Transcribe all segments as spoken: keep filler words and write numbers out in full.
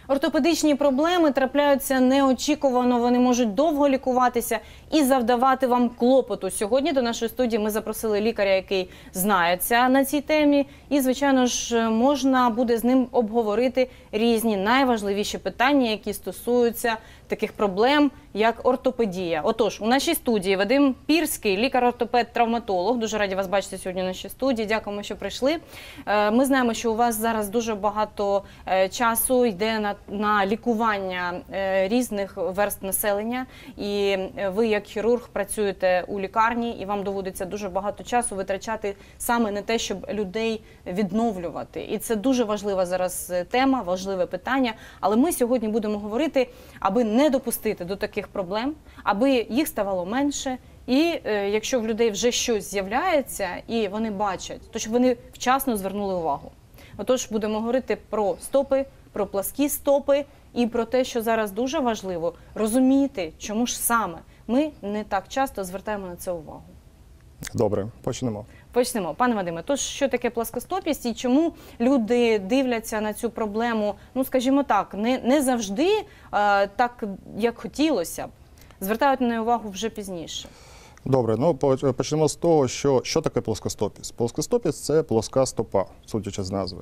Ортопедичні проблеми трапляються неочікувано, вони можуть довго лікуватися і завдавати вам клопоту. Сьогодні до нашої студії ми запросили лікаря, який знається на цій темі. І, звичайно ж, можна буде з ним обговорити різні найважливіші питання, які стосуються таких проблем, як ортопедія. Отож, у нашій студії Вадим Пірський, лікар-ортопед-травматолог. Дуже раді вас бачити сьогодні в нашій студії. Дякуємо, що прийшли. Ми знаємо, що у вас зараз дуже багато часу йде на, на лікування різних верств населення. І ви, як хірург, працюєте у лікарні, і вам доводиться дуже багато часу витрачати саме на те, щоб людей відновлювати. І це дуже важлива зараз тема, важливе питання. Але ми сьогодні будемо говорити, аби не допустити до таких проблем, аби їх ставало менше. І е, якщо в людей вже щось з'являється і вони бачать, то щоб вони вчасно звернули увагу. Отож, будемо говорити про стопи, про пласкі стопи і про те, що зараз дуже важливо розуміти, чому ж саме ми не так часто звертаємо на це увагу. Добре, почнемо. Почнемо. Пане Вадиме, тож що таке пласкостопість і чому люди дивляться на цю проблему, ну, скажімо так, не, не завжди а, так, як хотілося б, звертають на неї увагу вже пізніше? Добре, ну почнемо з того, що, що таке плоскостопість. Плоскостопість – це плоска стопа, судячи з назви.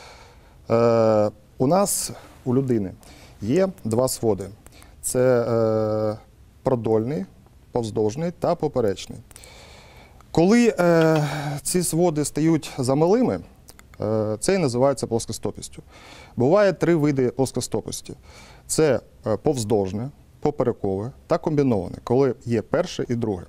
Е, у нас, у людини, є два своди. Це е, продольний, повздовжний та поперечний. Коли е, ці своди стають замалими, е, це і називається плоскостопістю. Буває три види плоскостопості. Це е, повздовжне, поперекове та комбіноване, коли є перше і друге.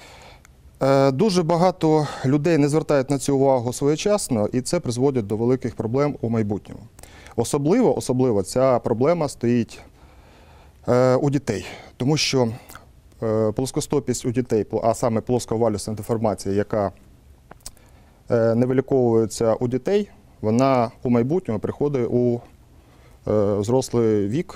Е, дуже багато людей не звертають на цю увагу своєчасно, і це призводить до великих проблем у майбутньому. Особливо, особливо ця проблема стоїть е, у дітей, тому що плоскостопість у дітей, а саме плосковалюсна деформація, яка не виліковується у дітей, вона у майбутньому приходить у взрослий вік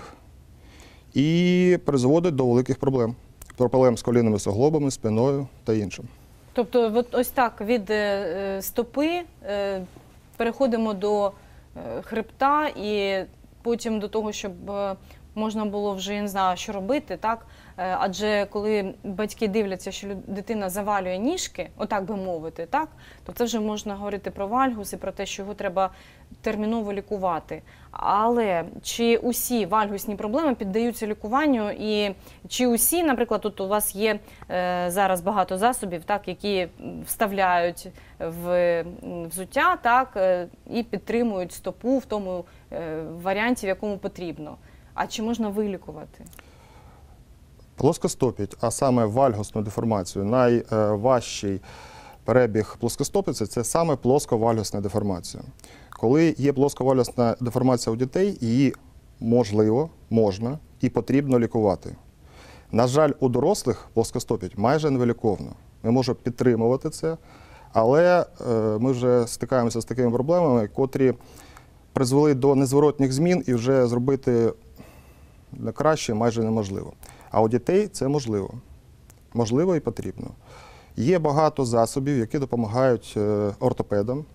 і призводить до великих проблем. Проблем з колінними суглобами, спиною та іншим. Тобто от ось так від стопи переходимо до хребта і потім до того, щоб можна було вже, я не знаю, що робити, так? Адже коли батьки дивляться, що дитина завалює ніжки, отак би мовити, так? То це вже можна говорити про вальгус і про те, що його треба терміново лікувати. Але чи усі вальгусні проблеми піддаються лікуванню і чи усі, наприклад, тут у вас є е, зараз багато засобів, так, які вставляють в взуття, так, е, і підтримують стопу в тому е, варіанті, в якому потрібно. А чи можна вилікувати? Плоскостопість, а саме вальгусну деформацію, найважчий перебіг плоскостопиці – це саме плосковальгусна деформація. Коли є плосковальгусна деформація у дітей, її можливо, можна і потрібно лікувати. На жаль, у дорослих плоскостопість майже невиліковна. Ми можемо підтримувати це, але ми вже стикаємося з такими проблемами, котрі призвели до незворотних змін і вже зробити на краще майже неможливо. А у дітей це можливо. Можливо і потрібно. Є багато засобів, які допомагають ортопедам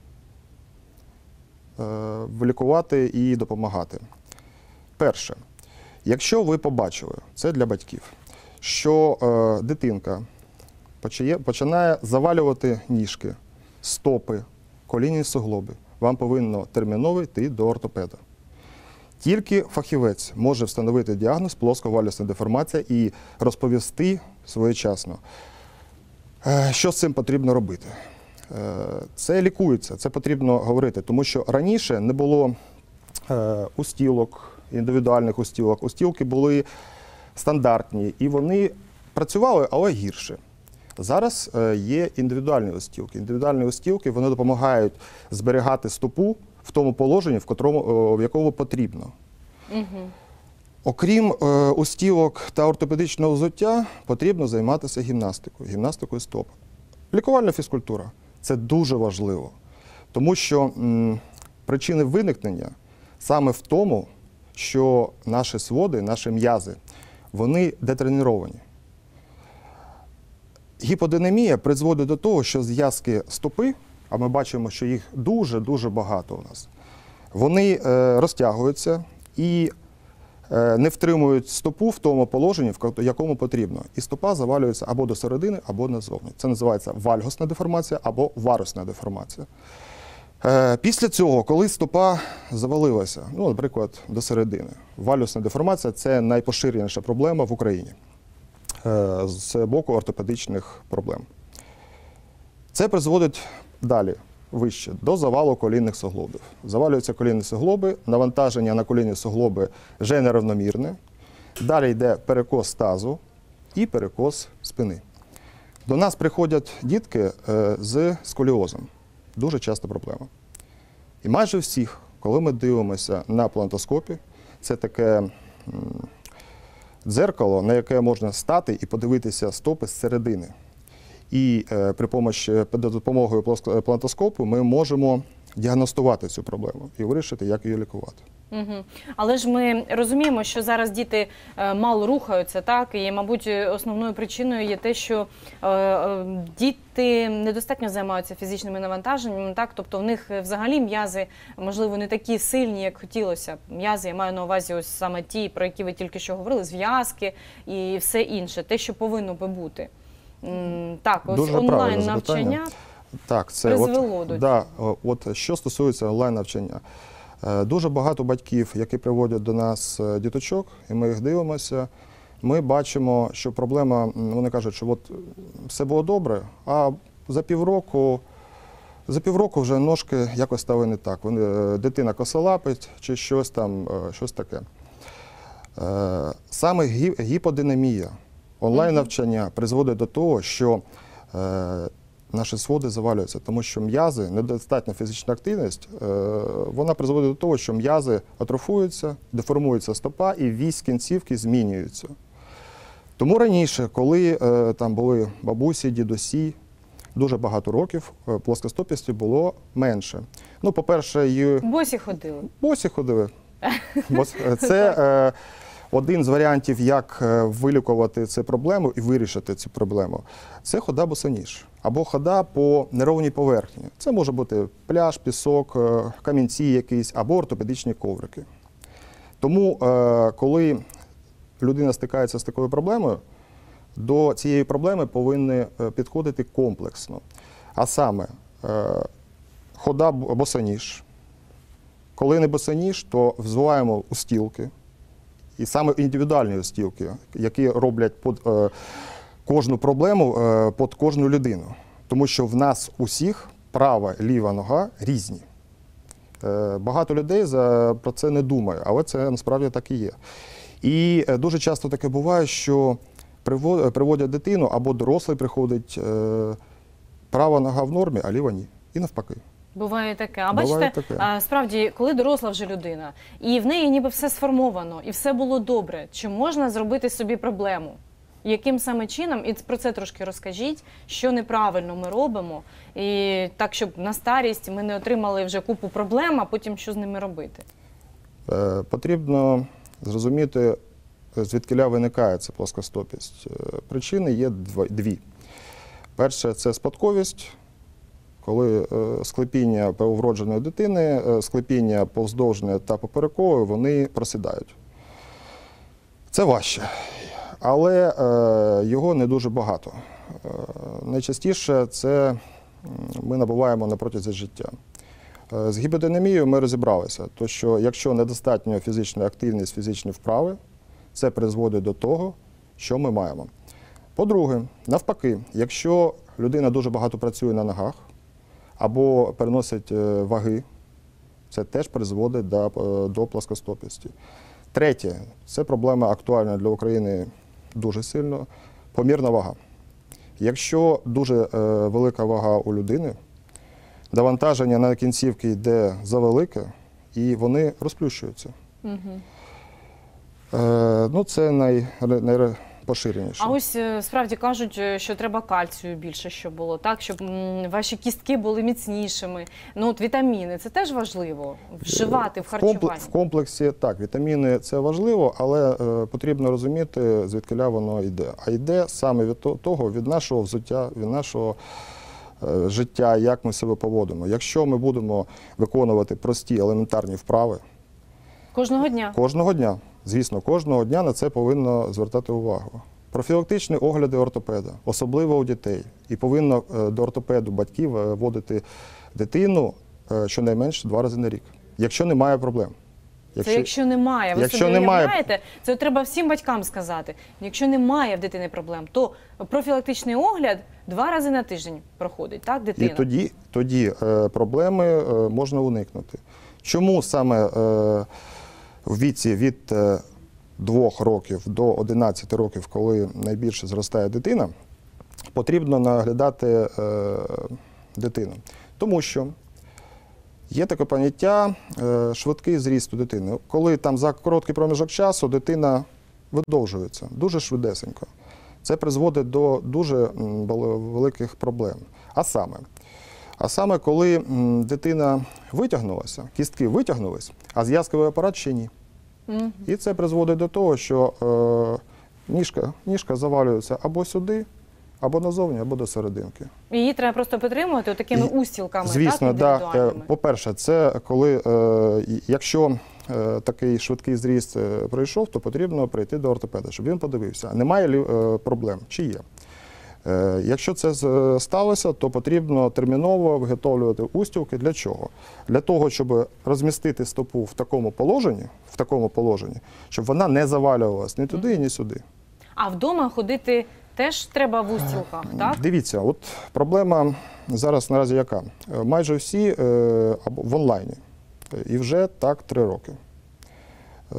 вилікувати і допомагати. Перше, якщо ви побачили, це для батьків, що дитинка починає завалювати ніжки, стопи, колінні суглоби, вам повинно терміново йти до ортопеда. Тільки фахівець може встановити діагноз плосковалюсна деформація і розповісти своєчасно, що з цим потрібно робити. Це лікується, це потрібно говорити, тому що раніше не було устілок, індивідуальних устілок. Устілки були стандартні і вони працювали, але гірше. Зараз є індивідуальні устілки. Індивідуальні устілки, вони допомагають зберігати стопу в тому положенні, в, котрому, в якому потрібно. Угу. Окрім е, устілок та ортопедичного взуття, потрібно займатися гімнастикою, гімнастикою стоп. Лікувальна фізкультура – це дуже важливо, тому що м, причини виникнення саме в тому, що наші своди, наші м'язи, вони детреніровані. Гіподинамія призводить до того, що зв'язки стопи, а ми бачимо, що їх дуже-дуже багато у нас, вони е, розтягуються і е, не втримують стопу в тому положенні, в якому потрібно. І стопа завалюється або до середини, або назовні. Це називається вальгосна деформація або варусна деформація. Е, після цього, коли стопа завалилася, ну, наприклад, до середини, вальгосна деформація – це найпоширеніша проблема в Україні е, з боку ортопедичних проблем. Це призводить далі, вище, до завалу колінних суглобів. Завалюються колінні суглоби, навантаження на колінні суглоби вже нерівномірне. Далі йде перекос тазу і перекос спини. До нас приходять дітки е, з сколіозом. Дуже часта проблема. І майже всіх, коли ми дивимося на плантоскопі, це таке м, дзеркало, на яке можна стати і подивитися стопи з середини. І е, при помощі, допомогою плантоскопу ми можемо діагностувати цю проблему і вирішити, як її лікувати. Угу. Але ж ми розуміємо, що зараз діти е, мало рухаються, так? І, мабуть, основною причиною є те, що е, е, діти недостатньо займаються фізичними навантаженнями, так? Тобто в них взагалі м'язи, можливо, не такі сильні, як хотілося. М'язи, я маю на увазі ось саме ті, про які ви тільки що говорили, зв'язки і все інше, те, що повинно би бути. М, так, ось Дуже правильне онлайн-навчання запитання. Так, це призвело от, до да, от що стосується онлайн-навчання. Е, Дуже багато батьків, які приводять до нас е, діточок, і ми їх дивимося, ми бачимо, що проблема, м, вони кажуть, що от все було добре, а за півроку, за півроку вже ножки якось стали не так. Вони, е, дитина косолапить чи щось там, е, щось таке. Е, Саме гі- гіподинамія, онлайн-навчання призводить до того, що е, наші своди завалюються, тому що м'язи, недостатня фізична активність, е, вона призводить до того, що м'язи атрофуються, деформується стопа і вісь кінцівки змінюється. Тому раніше, коли е, там були бабусі, дідусі, дуже багато років, е, плоскостопісті було менше. Ну, по-перше, і босі ходили. босі ходили. Бос- Це е, один з варіантів, як е, вилікувати цю проблему і вирішити цю проблему. Це хода босоніж або хода по неровній поверхні. Це може бути пляж, пісок, е, камінці якісь або ортопедичні коврики. Тому, е, коли людина стикається з такою проблемою, до цієї проблеми повинні е, підходити комплексно. А саме, е, хода б- босоніж. Коли не босоніж, то взуваємо устілки, і саме індивідуальні устілки, які роблять під е, кожну проблему, е, під кожну людину. Тому що в нас усіх права, ліва нога різні. Е, багато людей за, про це не думає, але це насправді так і є. І е, дуже часто таке буває, що приво- приводять дитину або дорослий приходить, е, права нога в нормі, а ліва ні. І навпаки. Буває таке. А Буває бачите, таке. а, справді, коли доросла вже людина, і в неї ніби все сформовано, і все було добре, чи можна зробити собі проблему? Яким саме чином, і про це трошки розкажіть, що неправильно ми робимо, і так, щоб на старість ми не отримали вже купу проблем, а потім що з ними робити? Е, Потрібно зрозуміти, звідкиля виникає ця плоскостопість. Е, Причини є дво- дві. Перше – це спадковість, коли е, склепіння вродженої дитини, е, склепіння повздовжне та поперекове, вони просідають. Це важче, але е, його не дуже багато. Е, найчастіше це м, ми набуваємо на протязі життя. Е, З гіподинамією ми розібралися, то що якщо недостатньо фізичної активності, фізичні вправи, це призводить до того, що ми маємо. По-друге, навпаки, якщо людина дуже багато працює на ногах або переносить е, ваги, це теж призводить до, е, до плоскостопісті. Третє, це проблема актуальна для України дуже сильно – помірна вага. Якщо дуже е, велика вага у людини, навантаження на кінцівки йде завелике, і вони розплющуються. Угу. Е, ну, це най, найпоширеніше. А ось е, справді кажуть, е, що треба кальцію більше, щоб було, так, щоб м, ваші кістки були міцнішими. Ну, от вітаміни, це теж важливо вживати в харчуванні. В комплексі, так, вітаміни – це важливо, але е, потрібно розуміти, звідкиля воно йде. А йде саме від того, від нашого взуття, від нашого е, життя, як ми себе поводимо. Якщо ми будемо виконувати прості елементарні вправи Кожного дня. кожного дня, Звісно, кожного дня на це повинно звертати увагу. Профілактичні огляди ортопеда, особливо у дітей. І повинно е, до ортопеду батьків е, водити дитину е, щонайменше два рази на рік, якщо немає проблем. Це якщо немає, ви якщо собі немає... уявляєте, це треба всім батькам сказати. Якщо немає в дитини проблем, то профілактичний огляд два рази на тиждень проходить, так, дитина? І тоді, тоді е, проблеми е, можна уникнути. Чому саме е, в віці від е, двох років до одинадцяти років, коли найбільше зростає дитина, потрібно наглядати е, дитину? Тому що є таке поняття е, швидкий зріст у дитини. Коли там за короткий проміжок часу дитина видовжується дуже швидесенько. Це призводить до дуже м, великих проблем. А саме, а саме, коли м, дитина витягнулася, кістки витягнулись, а зв'язковий апарат ще ні. Mm-hmm. І це призводить до того, що е, ніжка, ніжка завалюється або сюди, або назовні, або до серединки. Її треба просто підтримувати такими устілками, звісно, так, індивідуальними? Так. По-перше, це коли, е, якщо е, такий швидкий зріст е, пройшов, то потрібно прийти до ортопеда, щоб він подивився, немає ли е, проблем, чи є. Е, якщо це сталося, то потрібно терміново виготовлювати устілки. Для чого? Для того, щоб розмістити стопу в такому положенні, в такому положенні, щоб вона не завалювалась ні туди, ні сюди. А вдома ходити теж треба в устілках, так? Дивіться, от проблема зараз наразі яка? Майже всі е, в онлайні. І вже так три роки. Е,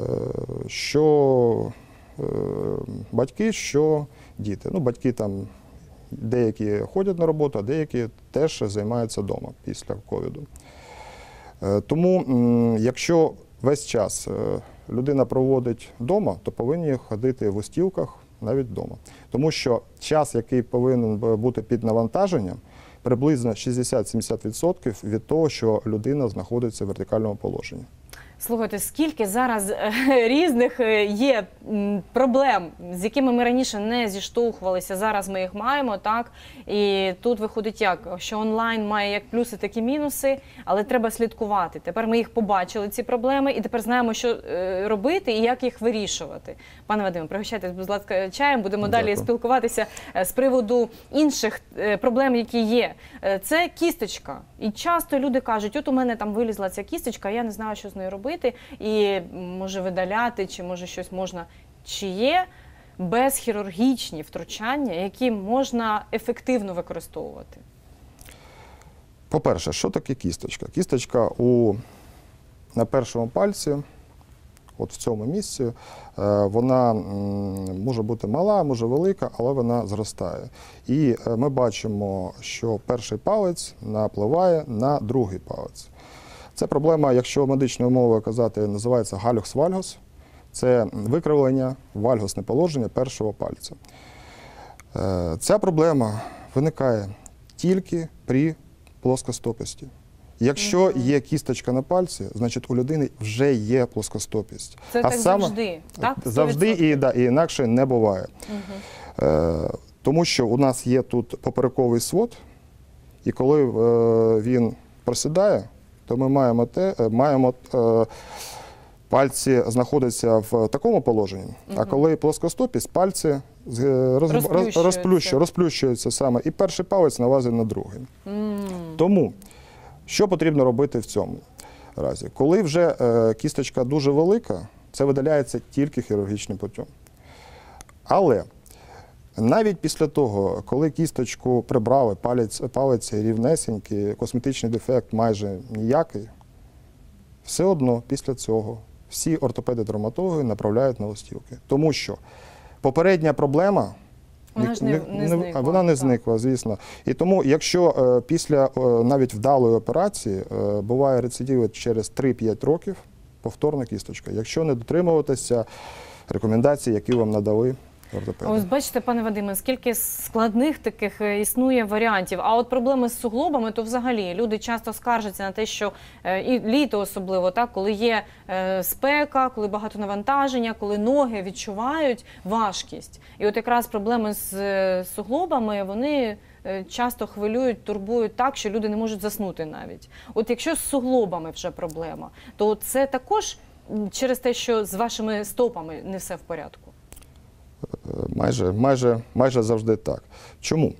що е, батьки, що діти. Ну, батьки там деякі ходять на роботу, а деякі теж займаються вдома після ковіду. Е, тому, м, якщо весь час е, людина проводить вдома, то повинні ходити в устілках навіть вдома. Тому що час, який повинен бути під навантаженням, приблизно шістдесят-сімдесят відсотків від того, що людина знаходиться в вертикальному положенні. Слухайте, скільки зараз е, різних е, є м, проблем, з якими ми раніше не зіштовхувалися, зараз ми їх маємо, так? І тут виходить як, що онлайн має як плюси, так і мінуси, але треба слідкувати. Тепер ми їх побачили, ці проблеми, і тепер знаємо, що е, робити і як їх вирішувати. Пане Вадиме, пригощайтесь, будь ласка, чаєм, будемо Дякую. далі спілкуватися е, з приводу інших е, проблем, які є. Е, це кісточка. І часто люди кажуть, от у мене там вилізла ця кісточка, я не знаю, що з нею робити. І може видаляти, чи може щось можна. Чи є безхірургічні втручання, які можна ефективно використовувати? По-перше, що таке кісточка? Кісточка у, на першому пальці, от в цьому місці, вона може бути мала, може велика, але вона зростає. І ми бачимо, що перший палець напливає на другий палець. Це проблема, якщо медичною мовою казати, називається галюкс-вальгус. Це викривлення, вальгусне положення першого пальця. Ця проблема виникає тільки при плоскостопості. Якщо є кісточка на пальці, значить у людини вже є плоскостопість. Це а так саме, завжди, так? Завжди і, да, і інакше не буває. Угу. Е, тому що у нас є тут поперековий свод, і коли е, він просідає, то ми маємо, те, маємо е, пальці знаходяться в такому положенні, угу. а коли плоскостопість, пальці роз, розплющуються. Розплющуються, розплющуються саме, і перший палець налазить на другий. Mm. Тому, що потрібно робити в цьому разі? Коли вже е, кісточка дуже велика, це видаляється тільки хірургічним путем. Але навіть після того, коли кісточку прибрали, палець, палець рівнесенький, косметичний дефект майже ніякий, все одно після цього всі ортопеди-травматологи направляють на листівки. Тому що попередня проблема, вона, ж не, не, зникла, вона не зникла, звісно. І тому, якщо е, після е, навіть вдалої операції е, буває рецидив через три-п'ять років, повторна кісточка, якщо не дотримуватися рекомендацій, які вам надали ортопеди. Ось бачите, пане Вадиме, скільки складних таких існує варіантів. А от проблеми з суглобами, то взагалі люди часто скаржаться на те, що і літо особливо, так, коли є спека, коли багато навантаження, коли ноги відчувають важкість. І от якраз проблеми з суглобами, вони часто хвилюють, турбують так, що люди не можуть заснути навіть. От якщо з суглобами вже проблема, то це також через те, що з вашими стопами не все в порядку? Майже, майже, майже завжди так. Чому?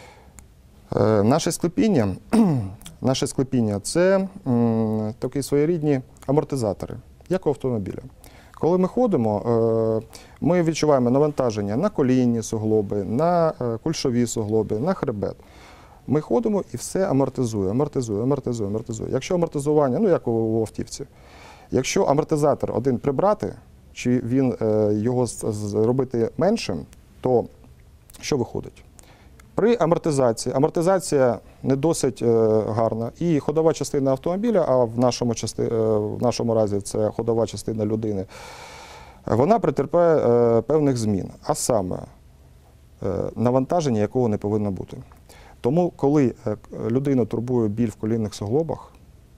Е, наше склепіння, наше склепіння – це м, такі своєрідні амортизатори, як у автомобіля. Коли ми ходимо, е, ми відчуваємо навантаження на колінні суглоби, на е, кульшові суглоби, на хребет. Ми ходимо і все амортизує, амортизує, амортизує, амортизує. Якщо амортизування, ну як у, у автівці, якщо амортизатор один прибрати, чи він е, його зробити меншим, то що виходить? При амортизації, амортизація не досить е, гарна, і ходова частина автомобіля, а в нашому, части, е, в нашому разі це ходова частина людини, вона претерпає е, певних змін, а саме е, навантаження, якого не повинно бути. Тому, коли е, людину турбує біль в колінних суглобах,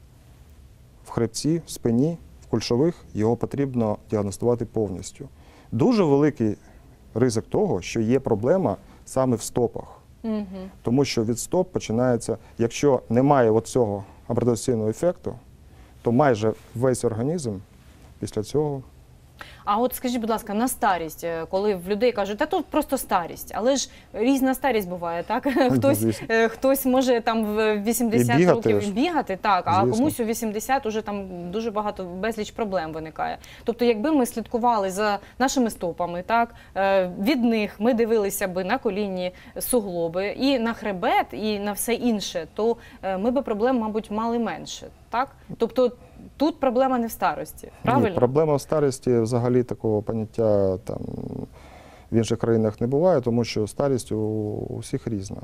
в хребці, в спині, в кульшових, його потрібно діагностувати повністю. Дуже великий ризик того, що є проблема саме в стопах. Угу. Тому що від стоп починається, якщо немає оцього амортизаційного ефекту, то майже весь організм після цього. А от скажіть, будь ласка, на старість, коли в людей кажуть, та тут просто старість, але ж різна старість буває, так? Хтось, хтось може там в вісімдесят і років ж. бігати, так, а Звісно. комусь у вісімдесят уже там дуже багато, безліч проблем виникає. Тобто, якби ми слідкували за нашими стопами, так, від них ми дивилися би на колінні суглоби і на хребет, і на все інше, то ми би проблем, мабуть, мали менше, так? Тобто, тут проблема не в старості, правильно? Ні, проблема в старості, взагалі такого поняття там, в інших країнах не буває, тому що старість у, у всіх різна.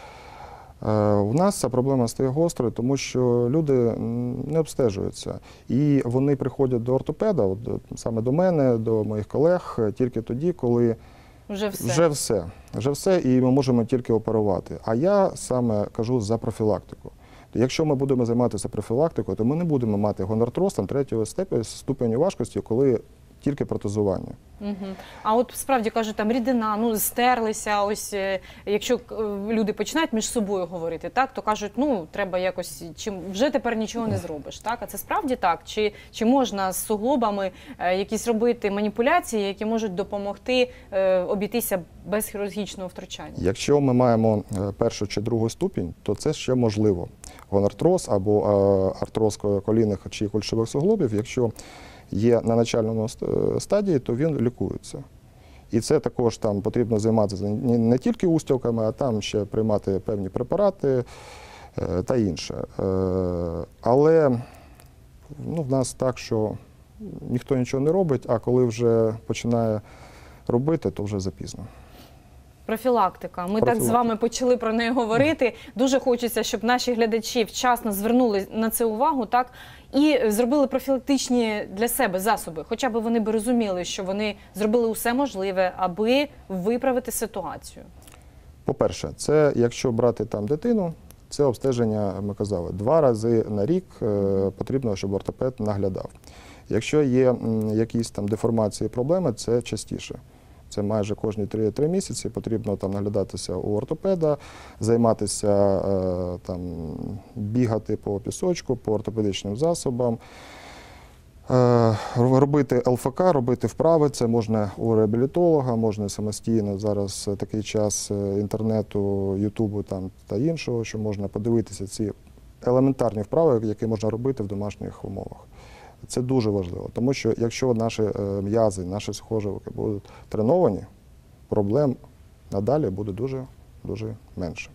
Е, у нас ця проблема стає гострою, тому що люди не обстежуються. І вони приходять до ортопеда, от, саме до мене, до моїх колег, тільки тоді, коли вже все. Вже все, вже все, і ми можемо тільки оперувати. А я саме кажу за профілактику. Якщо ми будемо займатися профілактикою, то ми не будемо мати гонартроз там, третього ступеню важкості, коли тільки протезування. Угу. А от справді кажуть, там рідина, ну стерлися, ось якщо люди починають між собою говорити, так, то кажуть, ну треба якось, чим вже тепер нічого не зробиш, так? А це справді так? Чи, чи можна з суглобами е, якісь робити маніпуляції, які можуть допомогти е, обійтися без хірургічного втручання? Якщо ми маємо першу чи другу ступінь, то це ще можливо. Гонартроз або е, артроз колінних чи кульшових суглобів, якщо є на начальному стадії, то він лікується. І це також там потрібно займатися не, не тільки устілками, а там ще приймати певні препарати е, та інше. Е, але ну, в нас так, що ніхто нічого не робить, а коли вже починає робити, то вже запізно. Профілактика. Ми Профілактика. так з вами почали про неї говорити. Дуже хочеться, щоб наші глядачі вчасно звернули на це увагу, так, і зробили профілактичні для себе засоби. Хоча б вони б розуміли, що вони зробили усе можливе, аби виправити ситуацію. По-перше, це якщо брати там дитину, це обстеження, ми казали, два рази на рік е, потрібно, щоб ортопед наглядав. Якщо є м, якісь там деформації, проблеми, це частіше. Це майже кожні три місяці потрібно там наглядатися у ортопеда, займатися, е, там, бігати по пісочку, по ортопедичним засобам, е, робити ел еф ка, робити вправи. Це можна у реабілітолога, можна самостійно. Зараз такий час інтернету, ютубу там, та іншого, що можна подивитися ці елементарні вправи, які можна робити в домашніх умовах. Це дуже важливо, тому що якщо наші м'язи, наші сухожилки будуть треновані, проблем надалі буде дуже, дуже менше.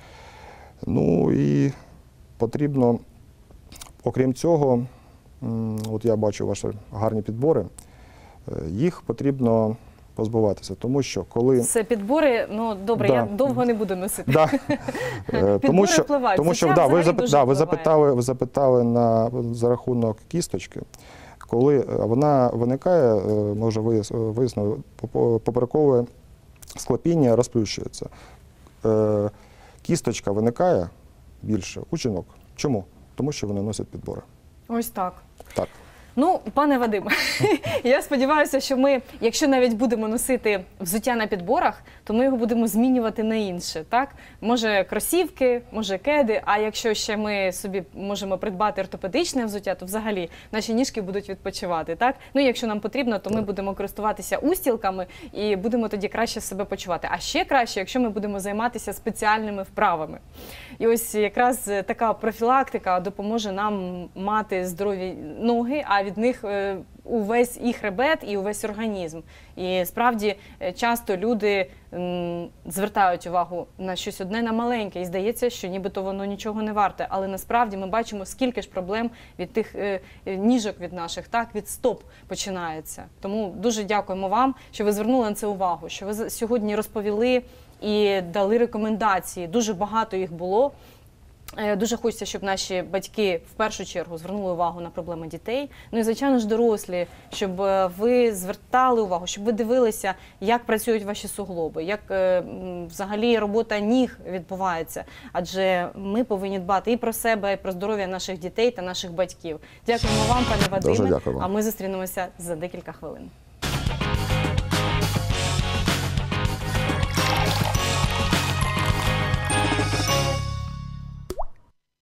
Ну і потрібно, окрім цього, от я бачу ваші гарні підбори, їх потрібно позбуватися, тому що коли… Це підбори, ну добре, да. я довго не буду носити. Да. Підбори тому що, впливають. тому що да, ви, запит, да, ви, запитали, ви запитали на, за рахунок кісточки. Коли вона виникає, ми вже вияснили, поперекове склепіння розплющується. Кісточка виникає більше у жінок. Чому? Тому що вони носять підбори. Ось так. Так. Ну, пане Вадиме, я сподіваюся, що ми, якщо навіть будемо носити взуття на підборах, то ми його будемо змінювати на інше, так? Може кросівки, може кеди, а якщо ще ми собі можемо придбати ортопедичне взуття, то взагалі наші ніжки будуть відпочивати, так? Ну, і якщо нам потрібно, то ми будемо користуватися устілками і будемо тоді краще себе почувати. А ще краще, якщо ми будемо займатися спеціальними вправами. І ось якраз така профілактика допоможе нам мати здорові ноги, а від них е, увесь і хребет, і увесь організм. І справді е, часто люди м, звертають увагу на щось одне, на маленьке, і здається, що нібито воно нічого не варте. Але насправді ми бачимо, скільки ж проблем від тих е, е, ніжок від наших, так, від стоп починається. Тому дуже дякуємо вам, що ви звернули на це увагу, що ви сьогодні розповіли і дали рекомендації. Дуже багато їх було. Дуже хочеться, щоб наші батьки в першу чергу звернули увагу на проблеми дітей. Ну і, звичайно ж, дорослі, щоб ви звертали увагу, щоб ви дивилися, як працюють ваші суглоби, як е, взагалі робота ніг відбувається. Адже ми повинні дбати і про себе, і про здоров'я наших дітей та наших батьків. Дякуємо вам, пане Вадиме, Дуже дякую вам. а ми зустрінемося за декілька хвилин.